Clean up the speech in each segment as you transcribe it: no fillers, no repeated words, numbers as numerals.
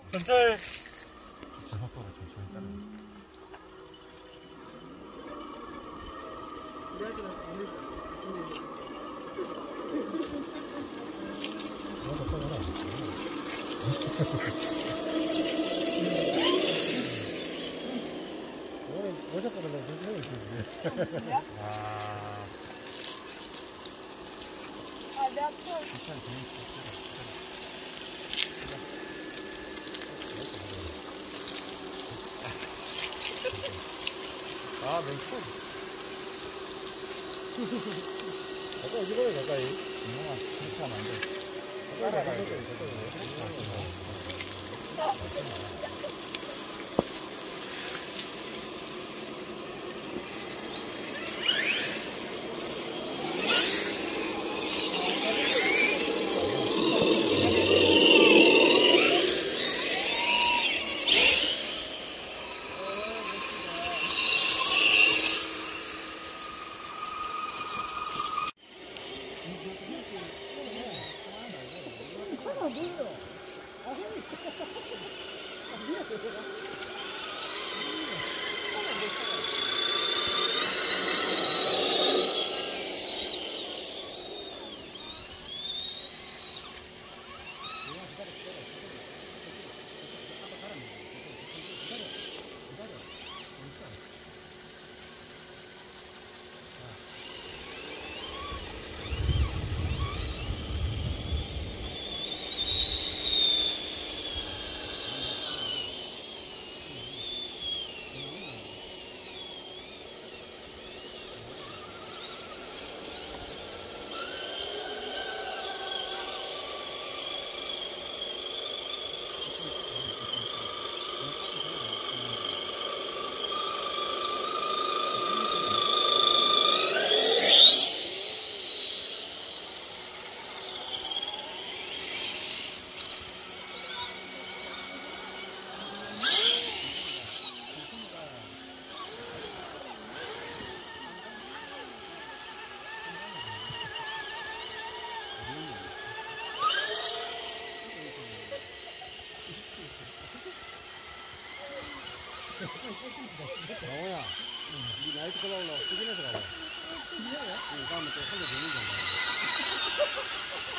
전철. 아, 맹초. 가까이, 이거에 가까이. 그렇게 하면 안 돼. 따라가야 돼. 영호야, 니 나이트 클럽 올라고 수진에서 가봐. 다음에 또 살려 주는 건가.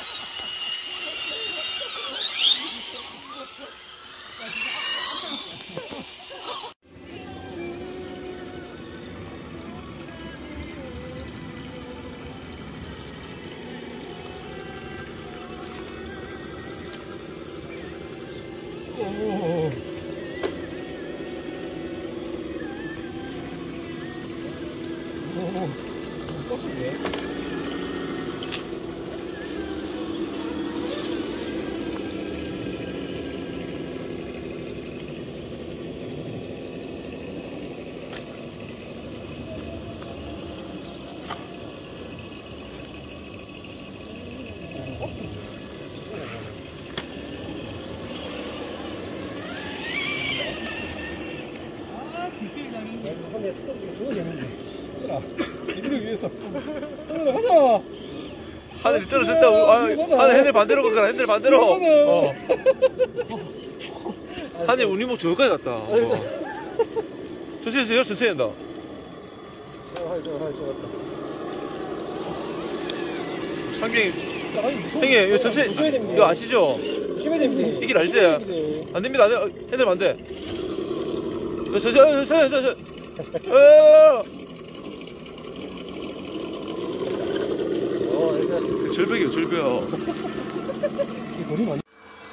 하늘이 떨어졌다. 하늘 핸들 반대로 가라. 핸들 반대로. 하늘 운이목 저기까지 갔다. 천천히 해주세요. 천천히 한다. 상경이 형님 이거 천천히 이거 아시죠? 이 길 알지? 안됩니다. 핸들 반대. 천천히. 절벽이요, 절벽. 돈이 많이.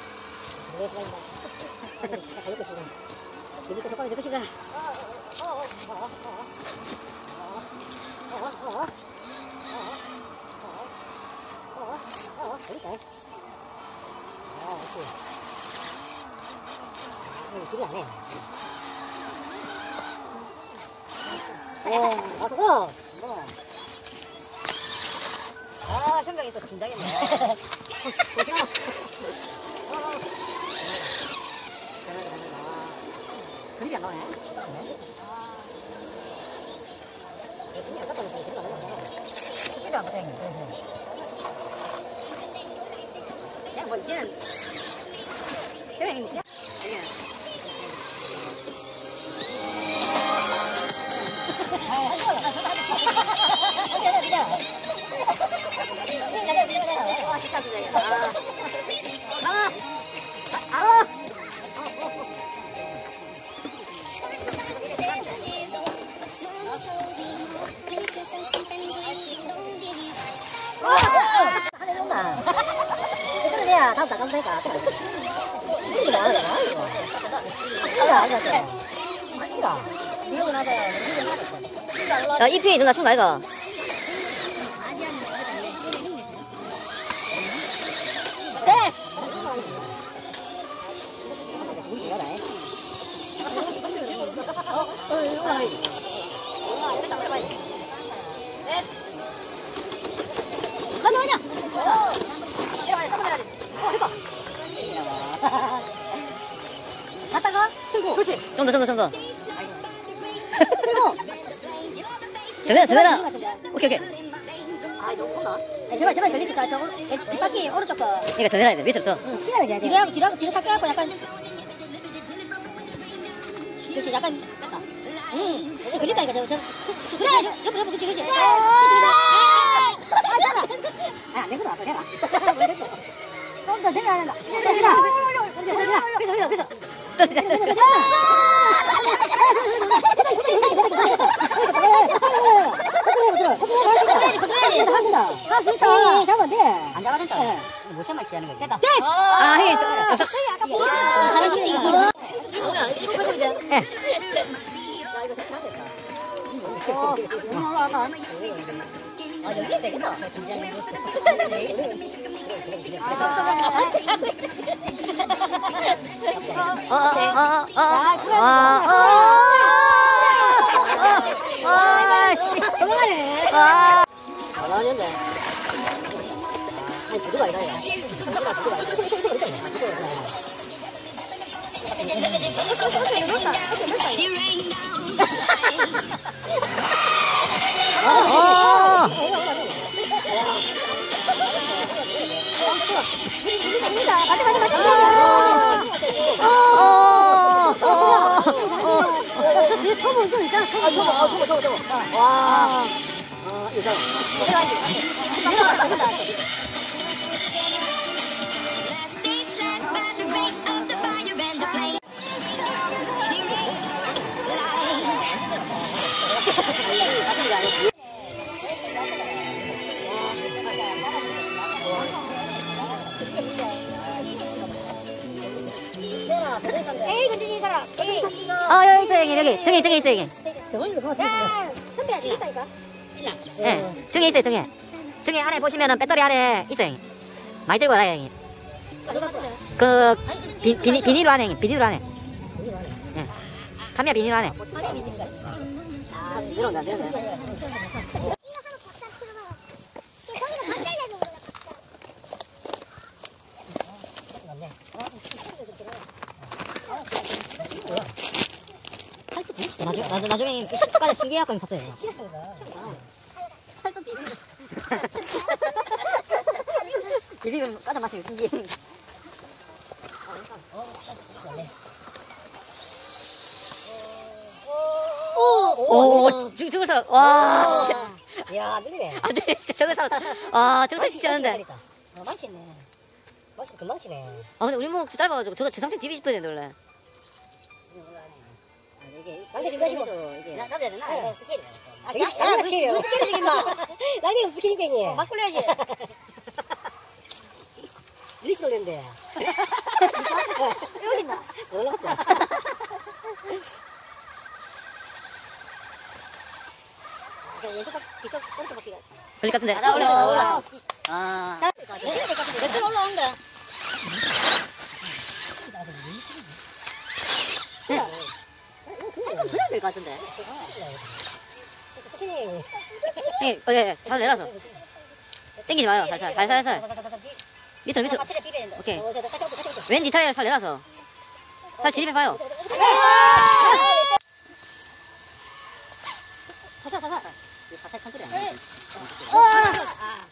그거. 아, 현장에 있어서 긴장했네. 그립이 안 나오네. 그립이 안 깎아줬으니 그립이 안 나오네. 그립이 안 깎아야겠네. 그냥 뭐 이제는 그냥 이제 간다니까. 이게 뭐야, 이거? 아니다. 이러고 나서 야, 잎이 누나 준 거 아이가? 됐어! 갔다가 들고 그렇지 좀 더 들고 되라 오케이 아 너무 컸나? 제발 걸리실까 저거 뒷바퀴 오른쪽 거 그러니까 더 내려야 돼 밑으로 더 시간을 줘야 돼 뒤로 탁 빼갖고 약간 그렇지 약간 걸린다 이거 저 그래 옆으로 그렇지 아 내거도 아빠 내가 좀 더 내려야 된다 그래서 할 수 있다. 잡으면 돼. 안 잡아준다. 뭐 시험만 취하는 거지. 됐다. 아, 해. 사람 힘이 이거. 뭐야? 이거 빼고 이제. 예. 야, 이거 생각하셨다. 너무 올라가. 아, 여기 되겠다. 진짜. 씨. 건강하네. 나왔는데. 아니, 부두가 아니다, 이거. 부두가 내 초보 좀 있잖아, 초보. 와. 이거 에이, 근데 사람. 에이. 여기 있어, 여기. 등에 있어, 여기. 야, 선배야, 저기 있다니까. 예, 등에 있어요, 등에 안에 보시면은 배터리 안에 있어요. 많이 들고 가요, 형님. 그, 비닐로 안에, 비닐로 안에. 예. 카미야 비닐로 안에. 아, 내려온다. 나중에 식도까지 신기해갖고 샀어요. 팔도 비빔. 비빔 까다 마시면 신기해. 오, 저걸 살아. 와, 진짜. 야, 늘리네. 안 돼, 진짜 저걸 살아. 아, 저걸 진짜 하는데. 망치네. 망치 금방 치네. 아, 근데 우리 목 짧아가지고 저 상태 디비 싶어야 되는데, 원래. 낭대 준비하시고 이게 나도 해야 되나? 이거 스케일이야. 무슨 스케일이지 임마. 낭대 스케일이니. 막 굴려야지. 리스 올렸는데. 올린다. 올라갔죠. 올릴 것 같은데. 올라. 아. 몇 올라오는데. 그래야 될 것 같은데. 예, 살 내려서. 땡기지 마요, 살살. 밑으로. 오케이. 왼 디타일 살 내려서. 살 진입해봐요. 살살 컨트롤 안 해.